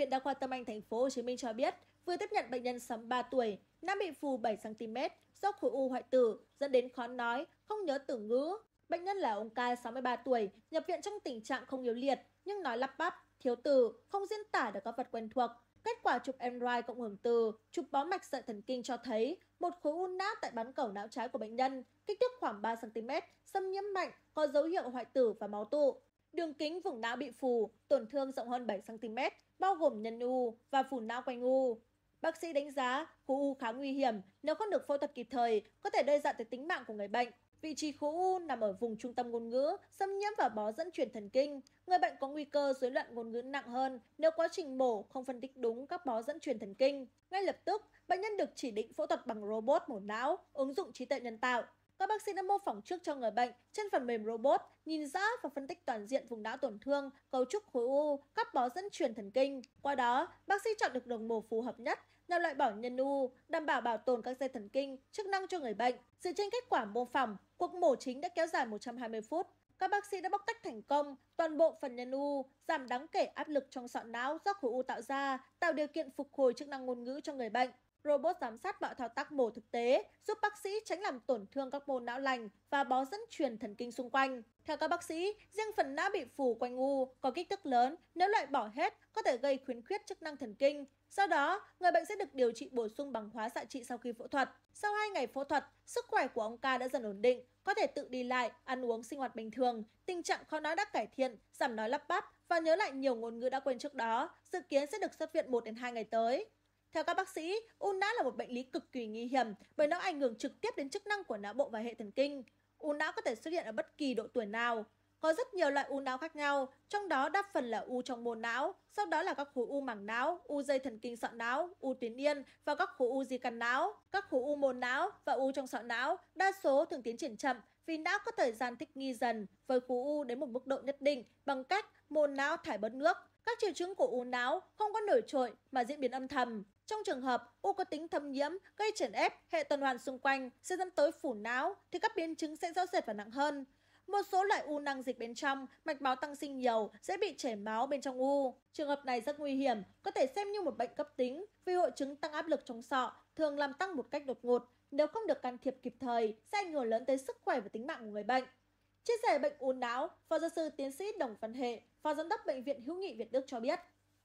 viện Đa khoa Tâm Anh thành phố Hồ Chí Minh cho biết vừa tiếp nhận bệnh nhân 63 tuổi, nam bị phù 7 cm do khối u hoại tử dẫn đến khó nói, không nhớ từ ngữ. Bệnh nhân là ông Ca 63 tuổi, nhập viện trong tình trạng không yếu liệt nhưng nói lắp bắp, thiếu từ, không diễn tả được các vật quen thuộc. Kết quả chụp MRI cộng hưởng từ, chụp bó mạch sợi thần kinh cho thấy một khối u não tại bán cầu não trái của bệnh nhân, kích thước khoảng 3 cm, xâm nhiễm mạnh, có dấu hiệu hoại tử và máu tụ. Đường kính vùng não bị phù, tổn thương rộng hơn 7 cm, bao gồm nhân u và phù não quanh u. Bác sĩ đánh giá khối u khá nguy hiểm, nếu không được phẫu thuật kịp thời, có thể đe dọa tới tính mạng của người bệnh. Vị trí khối u nằm ở vùng trung tâm ngôn ngữ, xâm nhiễm vào bó dẫn truyền thần kinh. Người bệnh có nguy cơ rối loạn ngôn ngữ nặng hơn nếu quá trình mổ không phân tích đúng các bó dẫn truyền thần kinh. Ngay lập tức, bệnh nhân được chỉ định phẫu thuật bằng robot mổ não, ứng dụng trí tuệ nhân tạo. Các bác sĩ đã mô phỏng trước cho người bệnh trên phần mềm robot, nhìn rõ và phân tích toàn diện vùng não tổn thương, cấu trúc khối u, các bó dẫn truyền thần kinh. Qua đó, bác sĩ chọn được đường mổ phù hợp nhất nhằm loại bỏ nhân u, đảm bảo bảo tồn các dây thần kinh, chức năng cho người bệnh. Dựa trên kết quả mô phỏng, cuộc mổ chính đã kéo dài 120 phút. Các bác sĩ đã bóc tách thành công toàn bộ phần nhân u, giảm đáng kể áp lực trong sọ não do khối u tạo ra, tạo điều kiện phục hồi chức năng ngôn ngữ cho người bệnh. Robot giám sát mọi thao tác mổ thực tế, giúp bác sĩ tránh làm tổn thương các mô não lành và bó dẫn truyền thần kinh xung quanh. Theo các bác sĩ, riêng phần não bị phù quanh u có kích thước lớn, nếu loại bỏ hết có thể gây khiếm khuyết chức năng thần kinh. Sau đó, người bệnh sẽ được điều trị bổ sung bằng hóa xạ trị sau khi phẫu thuật. Sau 2 ngày phẫu thuật, sức khỏe của ông Ca đã dần ổn định, có thể tự đi lại, ăn uống, sinh hoạt bình thường. Tình trạng khó nói đã cải thiện, giảm nói lắp bắp và nhớ lại nhiều ngôn ngữ đã quên trước đó. Dự kiến sẽ được xuất viện 1 đến 2 ngày tới. Theo các bác sĩ, u não là một bệnh lý cực kỳ nguy hiểm bởi nó ảnh hưởng trực tiếp đến chức năng của não bộ và hệ thần kinh. U não có thể xuất hiện ở bất kỳ độ tuổi nào. Có rất nhiều loại u não khác nhau, trong đó đa phần là u trong mô não, sau đó là các khối u màng não, u dây thần kinh sọ não, u tuyến yên và các khối u di căn não. Các khối u mô não và u trong sọ não đa số thường tiến triển chậm vì não có thời gian thích nghi dần với khối u đến một mức độ nhất định bằng cách mô não thải bớt nước. Các triệu chứng của u não không có nổi trội mà diễn biến âm thầm. Trong trường hợp u có tính thâm nhiễm, gây chèn ép hệ tuần hoàn xung quanh sẽ dẫn tới phù não thì các biến chứng sẽ rõ rệt và nặng hơn. Một số loại u năng dịch bên trong, mạch máu tăng sinh nhiều, sẽ bị chảy máu bên trong u. Trường hợp này rất nguy hiểm, có thể xem như một bệnh cấp tính vì hội chứng tăng áp lực trong sọ thường làm tăng một cách đột ngột. Nếu không được can thiệp kịp thời, sẽ ảnh hưởng lớn tới sức khỏe và tính mạng của người bệnh. Chia sẻ bệnh u não, Phó giáo sư tiến sĩ Đồng Văn Hệ, Phó giám đốc Bệnh viện Hữu nghị Việt Đức cho biết.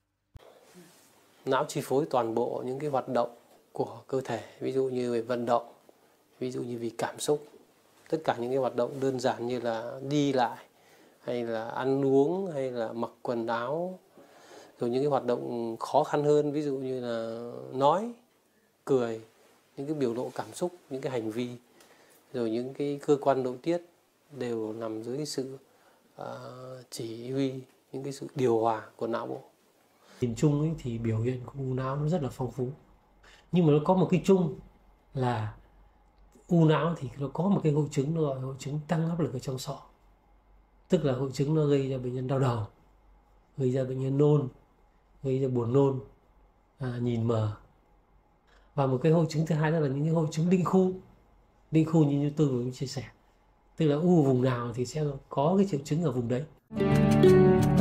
Não chi phối toàn bộ những cái hoạt động của cơ thể, ví dụ như về vận động, ví dụ như vì cảm xúc. Tất cả những cái hoạt động đơn giản như là đi lại, hay là ăn uống, hay là mặc quần áo. Rồi những cái hoạt động khó khăn hơn, ví dụ như là nói, cười, những cái biểu lộ cảm xúc, những cái hành vi. Rồi những cái cơ quan nội tiết đều nằm dưới sự chỉ huy, những cái sự điều hòa của não bộ. Nhìn chung ấy, thì biểu hiện của u não nó rất là phong phú. Nhưng mà nó có một cái chung là u não thì nó có một cái hội chứng, nó gọi là hội chứng tăng áp lực ở trong sọ. Tức là hội chứng nó gây ra bệnh nhân đau đầu, gây ra bệnh nhân nôn, gây ra buồn nôn, nhìn mờ. Và một cái hội chứng thứ hai đó là những cái hội chứng định khu. Định khu như tôi vừa chia sẻ. Tức là u vùng nào thì sẽ có cái triệu chứng ở vùng đấy.